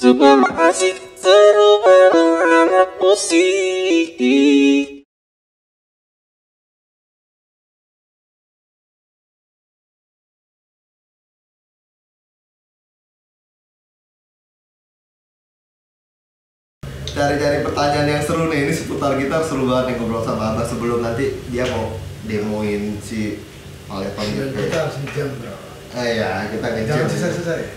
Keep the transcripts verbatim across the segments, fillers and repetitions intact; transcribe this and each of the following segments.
Terima kasih seru bareng anak musik. Cari-cari pertanyaan yang seru nih, ini seputar gitar seru banget nih ngobrol sama Abah sebelum nanti dia mau demoin si Aleton gitu. Kita harus ngejam bro. Ah ya, kita ngejam. Jangan susah-susah ya.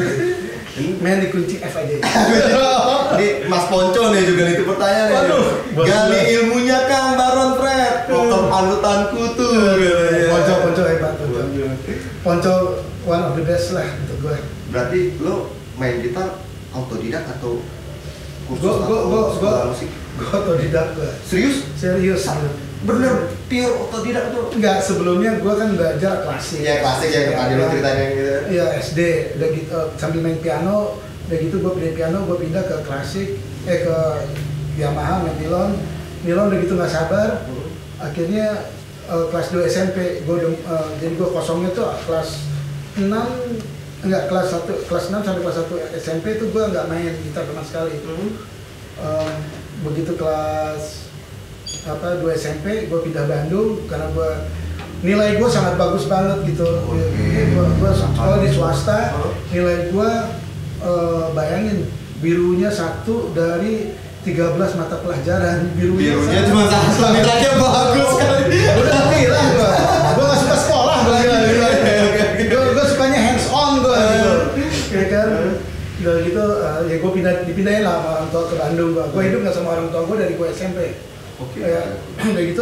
Main di kunci F aja. Ini Mas Ponco nih juga nih pertanyaan nih. Waduh, Gali ilmunya Kang Baron Fred. Pokok panutanku tuh. Ponco, Ponco hebat Ponco. Ponco one of the best lah untuk gue. Berarti lo main gitar autodidak atau kursus Gue gue gue gue musik? gue otodidak gue. Serius? Serius. Bener pure otodidak tuh? Enggak, sebelumnya gue kan belajar klasik. Iya klasik ya, tadi lo ceritain yang gitu. Iya S D, udah gitu uh, sambil main piano, udah gitu gue pindah piano, gue pindah ke klasik, eh ke Yamaha, main nilon, nilon udah gitu nggak sabar, akhirnya uh, kelas dua S M P, gue uh, jadi gue kosongnya tuh kelas enam, enggak kelas satu, kelas enam sampai kelas satu S M P itu gue nggak main gitar sama sekali. Hmm. Uh, begitu kelas apa dua S M P gue pindah Bandung karena gue nilai gue sangat bagus banget gitu. Okay. Gue gue sekolah di swasta, nilai gue uh, bayangin birunya satu dari tiga belas mata pelajaran. Birunya, birunya cuma satu, nilainya bagus sekali. Udah bilang gue, gue nggak suka sekolah gue. Gue gue sukanya hands on gue gitu, ya kan. Udah gitu uh, ya gue pindah dipindahin lah sama orang tua ke Bandung. Gue gue hidup nggak sama orang tua gue dari gue S M P. Oke. Okay. Ya, udah gitu,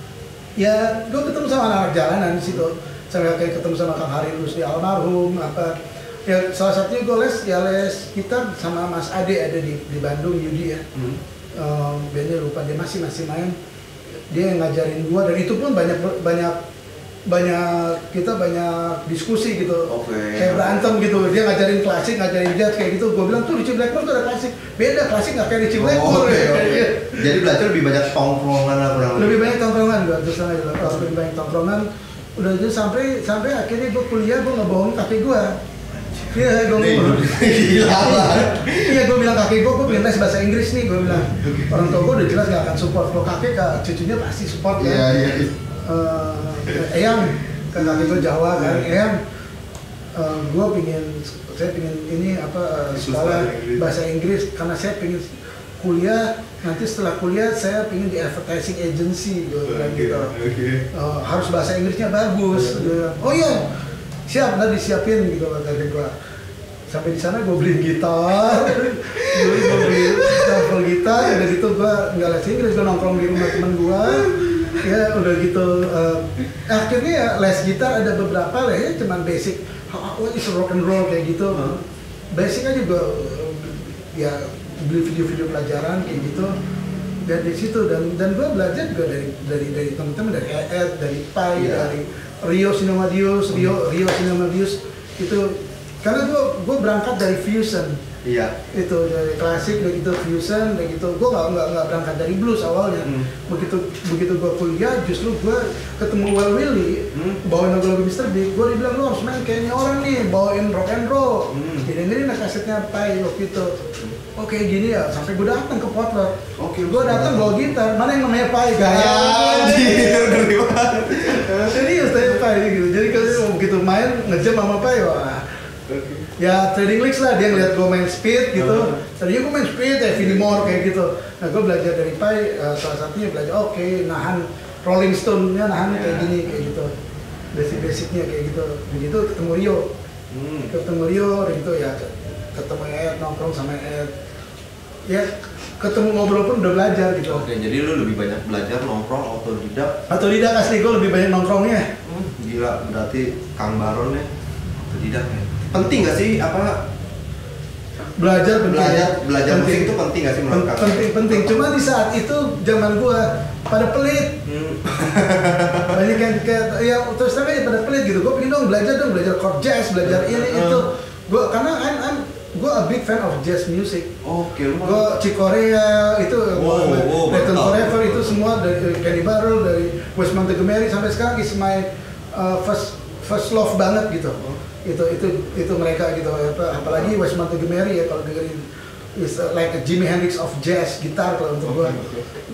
ya gue ketemu sama anak-anak jalanan di situ. Sampai kayak ketemu sama Kang Hari Rusdi almarhum apa. Ya salah satunya gue les, ya les gitar sama Mas Ade ada di di Bandung Yudi ya. Hmm. Um, bandnya lupa dia masih masih main. Dia yang ngajarin gue dan itu pun banyak banyak banyak kita banyak diskusi gitu, okay. Kayak berantem gitu. Dia ngajarin klasik, ngajarin jazz kayak gitu. Gue bilang tuh Richie Blackmore tuh ada klasik, beda klasik nggak kayak Richie Blackmore. Oh, okay, okay. Jadi belajar lebih banyak tongkrongan lah kurang lebih. Lebih banyak tongkrongan gue terus aja lah. Oh, lebih banyak tongkrongan. Udah gitu sampai sampai akhirnya gue kuliah gue ngebohongin kakek gue. Iya, gue ngomong. Gila. Iya, gue bilang kakek gue, gue pengen les bahasa Inggris nih. Gue bilang orang tua gue udah jelas nggak akan support. Kalau kakek ke cucunya pasti support ya. Iya iya. Uh, Eyang, kan kakek gue Jawa kan, Eyang, uh, gue pingin, saya pingin ini apa uh, sekolah bahasa Inggris karena saya pingin kuliah, nanti setelah kuliah saya pingin di advertising agency, gue bilang okay, gitu, okay. Uh, harus bahasa Inggrisnya bagus, yeah. Oh iya, siap, nanti disiapin gitu kakek gue. Sampai di sana gue beli gitar, gue beli sampel gitar, udah gitu gue nggak les Inggris, gue nongkrong di rumah temen gue. Ya udah gitu, uh, akhirnya ya les gitar ada beberapa lah ya, cuman basic, what is rock and roll kayak gitu, hmm. Basic aja gue uh, ya beli video-video pelajaran kayak gitu, dan di situ dan dan gue belajar juga dari dari dari teman-teman dari Ed, dari Pai, yeah. Dari Rio Sinomadius, Rio Rio Sinomadius itu, karena gue gue berangkat dari fusion. Iya. Itu dari klasik, udah gitu fusion, udah gitu. Gue nggak nggak nggak berangkat dari blues awalnya. Hmm. Begitu begitu gue kuliah, justru gue ketemu Well Willy, hmm. bawain lagu-lagu mister Big. Gue dibilang lu harus main kayaknya orang nih, bawain rock and roll. Hmm. Jadi ini nih kasetnya Pai waktu itu. Oke okay, gini ya, sampai gue datang ke Potlot. Oke. Okay, gue datang bawa gitar, mana yang namanya Pai? Gaya. Serius saya Pai gitu. Jadi kalau begitu main ngejam sama Pai, wah. Okay. Ya trading leagues lah, dia ngeliat gue main speed gitu. Uh-huh. Tadinya gue main speed ya, Vinnie Moore kayak gitu. Nah gue belajar dari Pai, uh, salah satunya belajar oke okay, nahan Rolling Stone-nya nahan yeah. Kayak gini kayak gitu. Basic-basicnya kayak gitu. Begitu ketemu Rio, hmm. ketemu Rio gitu ya, ketemu Ed, nongkrong sama Ed. Ya ketemu ngobrol pun udah belajar gitu. Oke, okay, jadi lu lebih banyak belajar nongkrong otodidak. Otodidak asli gue lebih banyak nongkrongnya. Hmm, gila, berarti Kang Baron ya otodidak ya. Penting nggak sih apa belajar penting, belajar belajar penting. Musik itu penting nggak sih menurut kamu? Penting penting. Cuma di saat itu zaman gua pada pelit. Hmm. Banyak yang kayak ya terus terang aja pada pelit gitu. Gua pengen dong belajar dong belajar chord jazz, belajar ini uh. itu. Gua karena I'm, I'm gua a big fan of jazz music. Oke. Okay, gua Chick Corea itu, wow, wow, Latin Forever itu semua dari Kenny Burrell, dari Wes Montgomery sampai sekarang is my uh, first first love banget gitu. Itu itu itu mereka gitu. Apa, apalagi Wes Montgomery ya kalau dengerin is like a Jimi Hendrix of jazz gitar kalau untuk gua.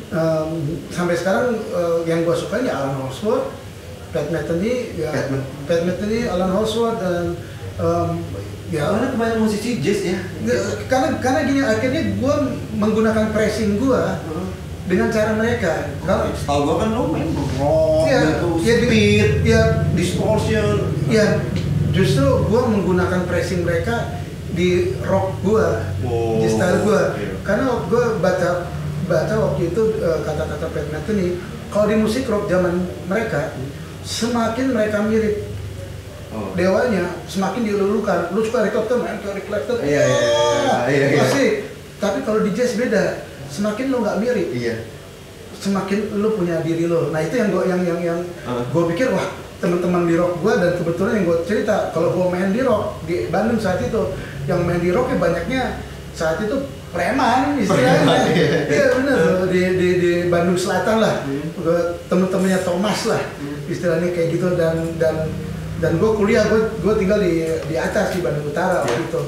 Um, sampai sekarang uh, yang gua suka ya Alan Holdsworth, Pat Metheny, ya Pat Metheny, Alan Holdsworth dan um, ya karena kebanyakan musisi jazz ya. Karena karena gini akhirnya gue menggunakan pressing gue hmm. dengan cara mereka. Kalau setahu gue kan lo main rock, ya, gitu, ya, speed, ya, distortion. Ya justru gue menggunakan pressing mereka di rock gue, oh, di style gue. okay. Karena gue baca baca waktu itu uh, kata-kata Pat Metheny, kalau di musik rock zaman mereka semakin mereka mirip. Oh. Dewanya semakin dilulukan. Lu suka Eric Clapton, main ke Eric Clapton. Iya, iya, iya, iya. Pasti. Tapi kalau di jazz beda. Semakin lu nggak mirip. Iya. Semakin lu punya diri lu. Nah, itu yang gua yang yang yang uh. gua pikir wah, teman-teman di rock gua dan kebetulan yang gua cerita kalau gua main di rock di Bandung saat itu, yang main di rock ya banyaknya saat itu preman istilahnya. Iya benar di, di di Bandung Selatan lah. Hmm. Temen-temennya Thomas lah. Hmm. Istilahnya kayak gitu dan dan dan gue kuliah gue gue tinggal di di atas di Bandung Utara waktu yeah. itu.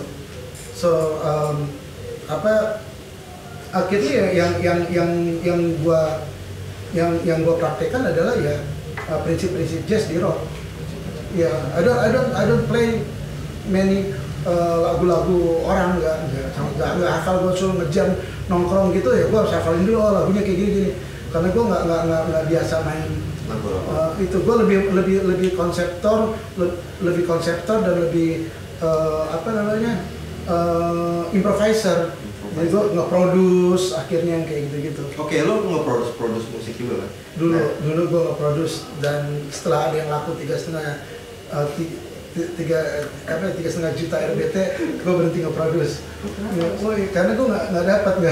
So um, apa akhirnya yang yang yang yang gue yang yang gue praktekkan adalah ya uh, prinsip-prinsip jazz di rock. Ya, yeah, I don't I don't I don't play many uh, lagu-lagu orang nggak nggak nggak hafal. Gue suruh ngejam nongkrong gitu ya gue harus hafalin dulu oh lagunya kayak gini gini karena gue nggak nggak nggak biasa main. Uh, itu gue lebih lebih lebih konseptor le, lebih konseptor dan lebih uh, apa namanya uh, improviser. Jadi gue nge-produce akhirnya yang kayak gitu-gitu. Oke, okay, lo nge-produce produce musik juga kan? Dulu nah. dulu gue nge-produce dan setelah ada yang laku tiga setengah uh, tiga apa tiga setengah juta R B T gue berhenti nge-produce. Ya, oh, karena gue nggak nggak dapat nggak.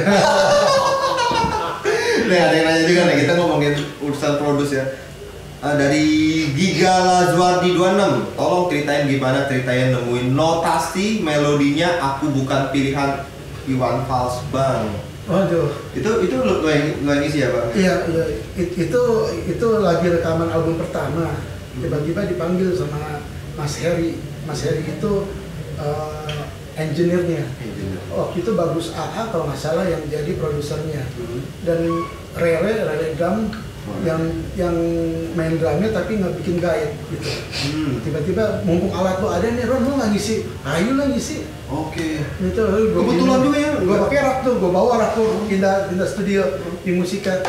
Nih ada yang nanya juga nih, kita ngomongin urusan produce ya. Uh, dari Giga Lazuardi dua puluh enam, tolong ceritain gimana ceritanya nemuin notasi melodinya Aku Bukan Pilihan Iwan Fals Bang. Waduh. Itu itu lo yang lo yang isi ya Bang? Iya iya It, itu itu lagi rekaman album pertama. Tiba-tiba dipanggil sama Mas Heri. Mas Heri itu uh, engineer-nya. Engineer. Waktu itu Bagus A A kalau nggak salah yang jadi produsernya. Hmm. Dan Rere Rere Drum yang yang main drumnya tapi nggak bikin guide gitu. Hmm. Tiba-tiba mumpung alat lo ada nih Ron, lo nggak ngisi, ayo lah ngisi. Oke. Okay. Itu kebetulan juga ya. Gue pakai rak tuh, gue bawa rak tuh pindah pindah studio di Musika.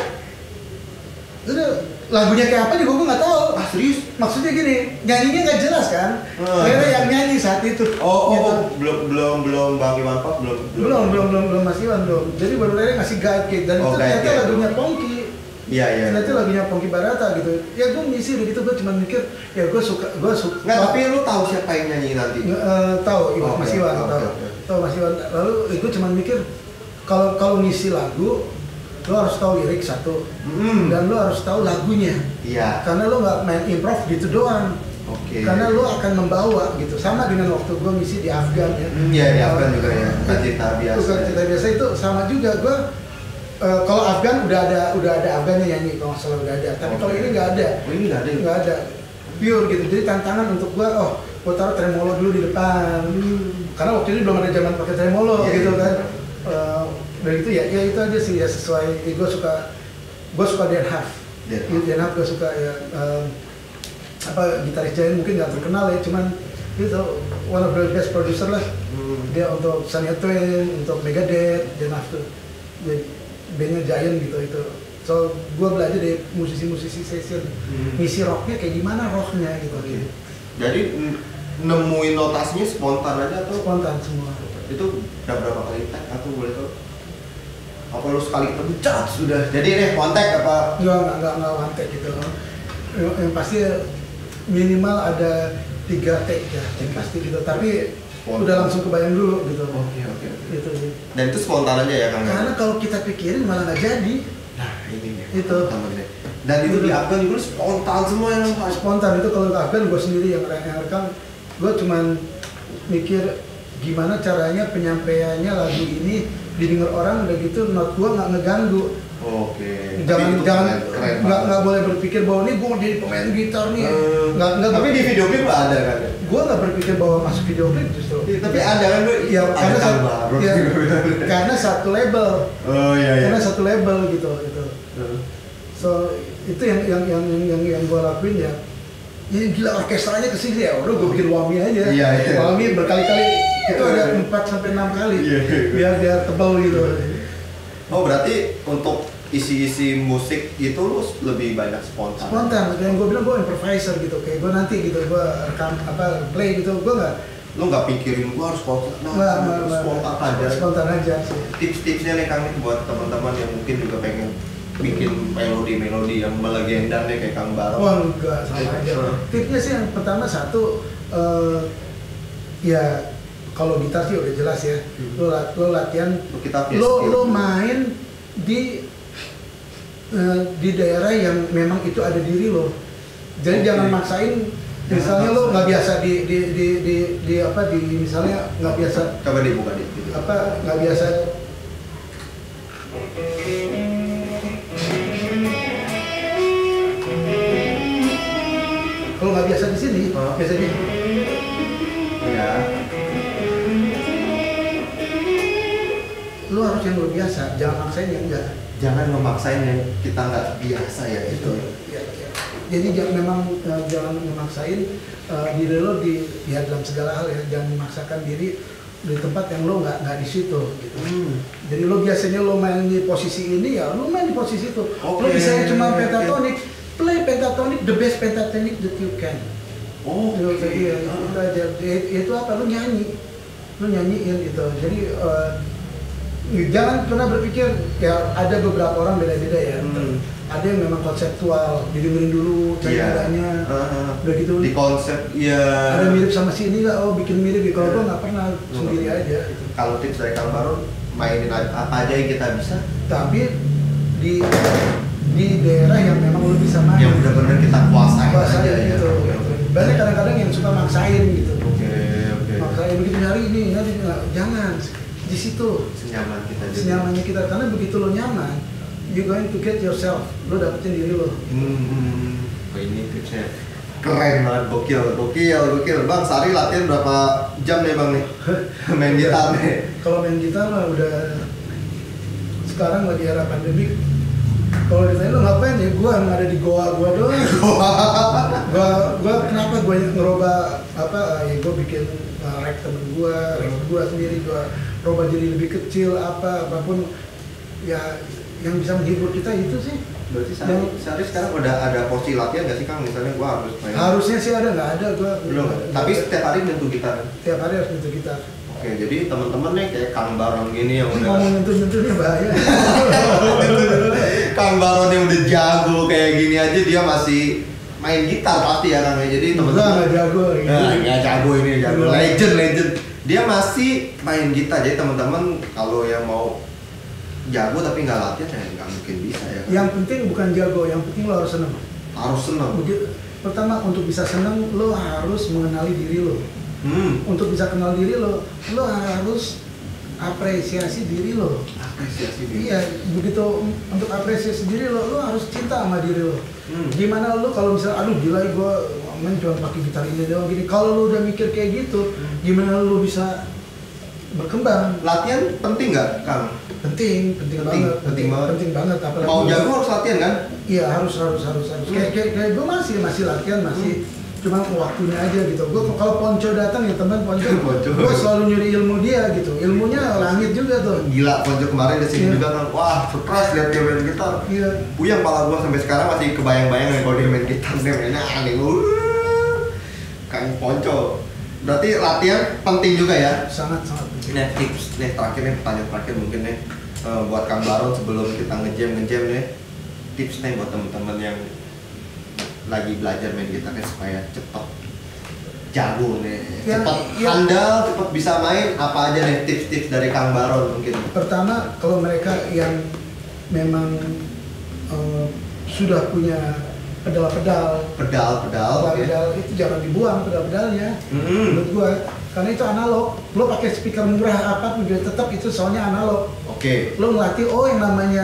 Udah lagunya kayak apa nih gue nggak tahu. Ah serius? Maksudnya gini, nyanyinya nggak jelas kan? Hmm. Rere yang nyanyi saat itu. Oh, gitu. oh, oh belum belum belum Bang Iwan Fals belum belum belum belum belum Mas Iwan belum. Jadi baru Rere ngasih guide gitu dan oh, itu ternyata ya. Lagunya Pongki. Iya iya. Ternyata lagunya Pongki Barata gitu. Ya gue ngisi gitu, gue cuma mikir ya gue suka gue suka. Nggak, tapi lu tahu siapa yang nyanyi nanti? Uh, tahu, Iwan, oh, Mas Iwan okay, tahu. Okay, okay. Tahu Mas Iwan. Lalu gue cuma mikir kalau kalau ngisi lagu lo harus tahu lirik satu mm. dan lo harus tahu lagunya. Iya. Karena lo nggak main improv gitu doang. Oke. Okay. Karena lo akan membawa gitu. Sama dengan waktu gue ngisi di Afgan ya. Mm, ya di Afgan juga ya. Cerita biasa. Cerita biasa itu sama juga gue. Uh, kalau Afgan udah ada udah ada Afgannya nyanyi kalau nggak salah udah ada. Tapi okay. Kalau ini nggak ada. Oh ini nggak ada. Nggak ada. Pure gitu. Jadi tantangan untuk gue, oh gue taruh tremolo dulu di depan. Hmm. Karena waktu itu belum ada zaman pakai tremolo yeah, gitu yeah. kan. Uh, dan itu ya, ya itu aja sih ya sesuai. Gue suka, gue suka Dan Huff. Dan Dan Huff gue suka ya. Um, apa gitaris Giant mungkin nggak terkenal ya, cuman itu one of the best producer lah. Hmm. Dia untuk Shania Twain, untuk Megadeth, Dan Huff tuh. Jadi, bandnya Giant gitu itu. So gue belajar dari musisi-musisi session hmm. ngisi rocknya kayak gimana rocknya gitu. Okay. Jadi nemuin notasinya spontan aja atau? Spontan semua. Itu udah berapa kali tag atau boleh tau? Apa lu sekali terpecat sudah? Jadi nih one tag apa? Enggak enggak enggak enggak one tag gitu. Yang, yang pasti minimal ada tiga take ya, yang pasti gitu. Tapi spontan. Udah langsung kebayang dulu gitu. Oke oke. Gitu sih. Dan itu spontan aja ya Kang? Karena kalau kita pikirin malah nggak jadi. Nah ini ya. Itu. Dan itu di Afgan juga spontan semua yang spontan itu kalau ke Afgan gue sendiri yang rekam. Gue cuman mikir gimana caranya penyampaiannya lagu ini didengar orang udah gitu not gue nggak ngeganggu. Oke. Jangan Tapi itu jangan keren, keren nggak banget. nggak boleh berpikir bahwa ini gue mau jadi pemain gitar nih. Eh, Nggak nggak. tapi di video klip nggak ada kan? Gue nggak berpikir bahwa masuk video klip justru. Iya, tapi ada kan gue? Ya ada karena Kang satu, Barot. ya, karena satu label. Oh iya iya. Karena satu label gitu gitu. Eh. So itu yang yang yang yang yang, yang gue lakuin ya. Ini gila orkestranya kesini ya, udah gue bikin wami aja. Iya, iya. Wami berkali-kali itu ada empat sampai enam kali. Iya. Biar biar tebal gitu. Oh berarti untuk isi-isi musik itu lu lebih banyak spontan? Spontan, yang gue bilang gue improviser gitu, kayak gue nanti gitu, gue rekam apa play gitu, gue nggak Lu nggak pikirin gua harus spontan, nah, nggak nggak nggak spontan aja. spontan aja sih. Tips-tipsnya nih Kang buat teman-teman yang mungkin juga pengen bikin melodi-melodi yang melegenda nih kayak Kang Barot. Wah enggak, sama aja. Tipsnya sih yang pertama satu, eh, ya kalau gitar sih udah jelas ya, Hmm. lo, lat- lo latihan, Lu kita punya lo skill. lo main di eh, di daerah yang memang itu ada diri lo. Jadi Oke. jangan maksain. Misalnya lo nggak biasa di di, di di di apa di misalnya nggak biasa Coba dibuka di video. apa nggak biasa kalau nggak biasa di sini Hah? biasanya Ya. lo harus yang luar biasa, jangan maksain yang enggak. Jangan memaksain yang kita nggak biasa ya itu. Ya, ya. Jadi jangan memang eh, jangan memaksain eh, diri lo di ya dalam segala hal ya, jangan memaksakan diri di tempat yang lo nggak nggak di situ gitu. Hmm. Jadi lo biasanya lo main di posisi ini ya lo main di posisi itu. Lo Oke, bisa cuma oke. pentatonic, play pentatonic the best pentatonic that you can. Oh. Gitu, iya, itu aja. Itu, itu apa? Lo nyanyi, lo nyanyiin gitu. Jadi eh, jangan pernah berpikir ya ada beberapa orang beda-beda ya. Hmm. Ada yang memang konseptual, didengerin dulu cari Iya. nadanya. Uh, Udah gitu di konsep ya. ada mirip sama si ini nggak? Oh bikin mirip gitu. Kalau Iya. gue nggak pernah sendiri Hmm. aja. Gitu. Kalau tips dari Kang Barot mainin apa aja yang kita bisa, Tapi di di daerah yang memang lo bisa main. yang benar-benar kita kuasain Kuasain aja ya. gitu. Oke, oke. Banyak kadang-kadang yang suka maksain gitu. Oke, oke. Maksain begitu nyari ini, nyari nggak, jangan di situ Senyaman kita jadi. senyamannya kita, karena begitu lo nyaman, you going to get yourself, lo dapetin diri lo. Hmm, hmm. Oh, ini tipsnya keren banget, gokil, gokil, gokil. Bang, sehari latihan berapa jam nih bang nih? Main gitar nih. Kalau main gitar mah udah sekarang lagi era pandemik. Kalau ditanya lo ngapain ya, gua yang ada di goa gua doang. gua gua kenapa gua ngerubah apa ya, gua bikin uh, rack temen gua, rack gua sendiri gua rubah jadi lebih kecil apa apapun ya yang bisa menghibur kita itu sih. Berarti sehari, Yang- sehari sekarang udah ada porsi latihan nggak sih Kang? Misalnya gua harus main. Harusnya sih ada, nggak ada gua. Belum. Tapi setiap hari nyentuh gitar. tiap hari harus nyentuh gitar. Oke, jadi teman-teman nih kayak Kang Baron gini yang udah Ngomong nyentuh-nyentuhnya bahaya. Kang Baron yang udah jago kayak gini aja dia masih main gitar pasti ya Kang. Jadi Gua teman-teman nggak jago. Gitu. Nah, nggak jago ini jago, Iya. legend legend. Dia masih main gitar, jadi teman-teman kalau yang mau jago tapi nggak latihan ya nggak mungkin bisa ya. Yang penting bukan jago, yang penting lo harus seneng. Harus senang. Begitu, pertama untuk bisa seneng lo harus mengenali diri lo. Hmm. Untuk bisa kenal diri lo, lo harus apresiasi diri lo. Apresiasi diri. Iya, begitu untuk apresiasi diri lo, lo harus cinta sama diri lo. Hmm. Gimana lo kalau misalnya, aduh gila gue main cuma pakai gitar ini doang gini. Kalau lo udah mikir kayak gitu, gimana lo bisa berkembang? Latihan penting nggak Kang? Penting, penting, Penting, banget, penting banget. penting banget. Apalagi Mau jago harus latihan kan? Iya harus harus harus harus. Hmm. Kayak kayak, kayak gue masih masih latihan masih. Cuma waktunya aja gitu. Gue kalau Ponco datang ya teman Ponco, Ponco. gue selalu nyuri ilmu dia gitu. Ilmunya langit juga tuh. Gila, Ponco kemarin kesini Iya. juga kan, wah surprise lihat dia main gitar. Iya. Puyang pala gua sampai sekarang masih kebayang-bayang nih kalau dia main gitar dia mainnya aneh lu. Kang Ponco. Berarti latihan penting juga ya. Sangat sangat penting. Ini tips nih terakhir nih pertanyaan terakhir mungkin nih eh, buat Kang Baron sebelum kita ngejam ngejam nih tips nih buat teman-teman yang lagi belajar main gitarnya supaya cepet jago nih, Yang- cepet yang- handal, cepet bisa main. Apa aja nih tips-tips dari Kang Baron mungkin? Pertama kalau mereka yang memang eh, sudah punya pedal-pedal, Pedal-pedal, oke. pedal-pedal itu jangan dibuang pedal-pedalnya. Mm-hmm. Menurut gue, karena itu analog. Lo pakai speaker murah apapun juga tetap itu soalnya analog. Oke. Lo ngelatih oh yang namanya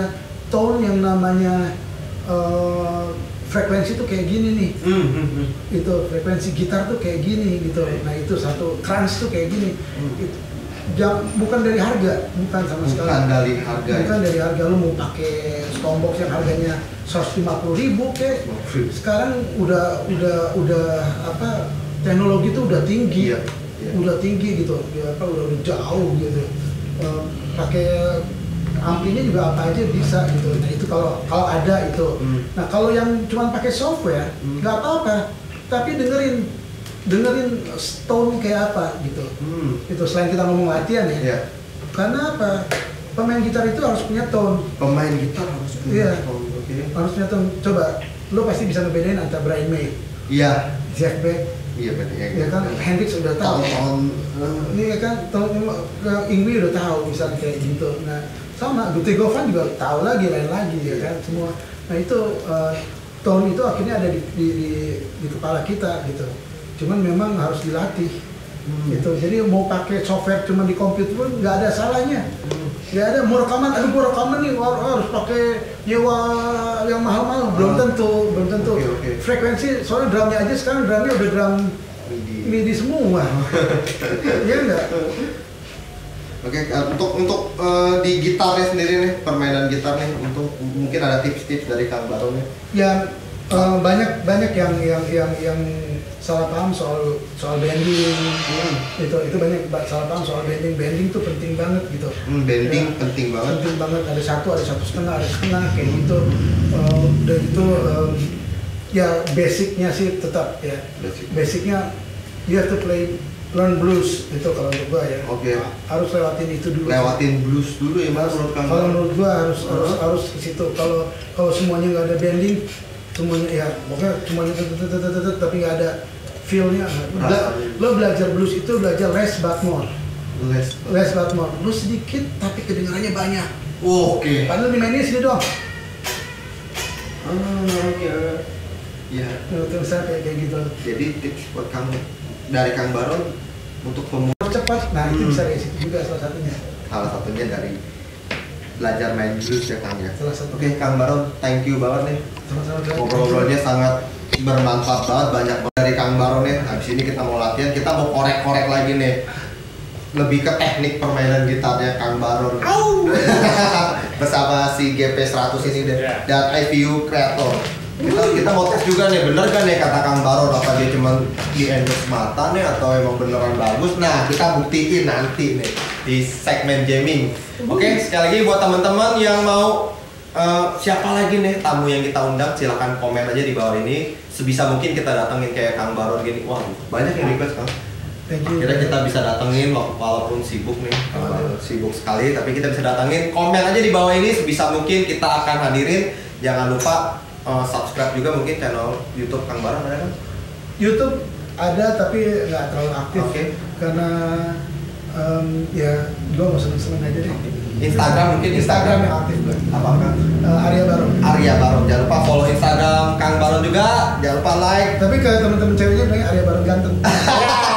tone yang namanya uh, frekuensi tuh kayak gini nih. Hmm, hmm, hmm. Itu frekuensi gitar tuh kayak gini gitu. Nah itu satu crunch tuh kayak gini. Hmm. Itu, jam, bukan dari harga, bukan sama sekali. Bukan dari harga. Bukan dari harga. Lu mau pakai Stormbox yang harganya seratus lima puluh ribu kayak. Sekarang udah udah udah apa? Teknologi tuh udah tinggi. Iya, iya. Udah tinggi gitu. Ya apa udah, udah jauh gitu. Uh, pakai amplinya juga apa aja bisa gitu. Nah itu kalau kalau ada itu. Hmm. Nah kalau yang cuma pakai software nggak hmm. apa-apa. Tapi dengerin dengerin tone kayak apa gitu. Hmm. Itu selain kita ngomong latihan ya. Yeah. Karena apa? Pemain gitar itu harus punya tone. Pemain gitar harus punya yeah. tone. Oke. Okay. Harus punya tone. Coba lo pasti bisa ngebedain antara Brian May. Iya. Yeah. Jeff Beck. Iya betul ya. Ya kan Hendrix udah tahu. Tone. Ini ya kan tone Ingwi udah tahu misalnya kayak gitu. Nah sama Guthrie Govan juga tahu lagi lain lagi ya kan semua. Nah itu uh, tone itu akhirnya ada di, di, di, di kepala kita gitu. Cuman memang harus dilatih hmm. gitu. Jadi mau pakai software cuma di komputer pun nggak ada salahnya. Nggak hmm. ada mau rekaman, aduh mau rekaman nih harus pakai nyewa yang mahal-mahal. Belum tentu, belum tentu. Okay, okay. Frekuensi soalnya drumnya aja sekarang drumnya udah drum MIDI, MIDI semua. Iya enggak? Oke, okay, uh, untuk untuk uh, di gitarnya sendiri nih, permainan gitar nih, untuk mungkin ada tips-tips dari Kang Baron nih. Ya uh, banyak banyak yang yang yang yang salah paham soal soal bending. Hmm. Itu itu banyak salah paham soal bending. Bending tuh penting banget gitu. Hmm, bending ya, penting banget. Penting banget. Ada satu, ada satu setengah, ada setengah kayak gitu. Uh, dan itu uh, ya basicnya sih tetap ya. Basic. Basicnya you have to play. Learn blues itu kalau menurut gua ya. Oke. Okay. Harus lewatin itu dulu. Lewatin blues dulu ya mas. Kalau menurut gua harus uh-huh. harus harus ke situ. Kalau kalau semuanya nggak ada bending, semuanya ya pokoknya semuanya tetetetetet tapi nggak ada feel-nya. Lo belajar blues itu belajar less but more. Less. Less but more. Lo sedikit tapi kedengarannya banyak. Oh, oke. Okay. Padahal dimainnya sini doang. Oh, oke. Okay. Ya. Terus kayak kayak gitu. Jadi tips buat kamu dari Kang Baron untuk pemula cepat, nah itu hmm. bisa dari situ juga salah satunya. Salah satunya dari belajar main blues ya Kang ya. Salah satu. Oke okay, Kang Baron, thank you banget nih. Sama-sama. Ngobrol-ngobrolnya sangat bermanfaat banget, banyak dari Kang Baron nih. Habis ini kita mau latihan, kita mau korek-korek lagi nih. Lebih ke teknik permainan gitarnya Kang Baron. Bersama si G P seratus ini deh dan I V U Creator. Kita, kita mau tes juga nih, bener kan nih kata Kang Baron, apa dia cuma di endorse mata nih atau emang beneran bagus. Nah kita buktiin nanti nih di segmen jamming. Oke, okay, sekali lagi buat teman-teman yang mau uh, siapa lagi nih tamu yang kita undang, silahkan komen aja di bawah ini. Sebisa mungkin kita datengin kayak Kang Baron gini. Wah banyak yang request Kang. Kira kita bisa datengin walaupun sibuk nih, uh, sibuk sekali, tapi kita bisa datengin. Komen aja di bawah ini, sebisa mungkin kita akan hadirin. Jangan lupa Uh, subscribe juga mungkin channel YouTube Kang Baron ada kan? YouTube ada tapi nggak terlalu aktif. Okay. Karena um, ya gua mau seneng-seneng aja deh. Instagram mungkin Instagram, Instagram yang aktif gue. Apakah? Uh, Arya Baron. Arya Baron. Jangan lupa follow Instagram Kang Baron juga. Jangan lupa like. Tapi ke teman-teman ceweknya bilangnya Arya Baron ganteng.